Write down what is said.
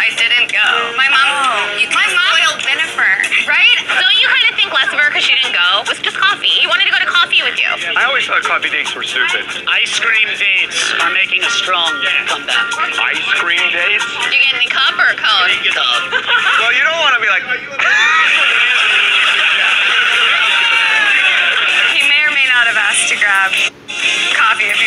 I didn't go. My mom spoiled Jennifer. Right? Don't you kind of think less of her because she didn't go? It was just coffee. He wanted to go to coffee with you. I always thought coffee dates were stupid. Ice cream dates are making a strong comeback. Ice cream dates? Did you get any cup or a cone? Cup. Well, you don't want to be like... He may or may not have asked to grab coffee if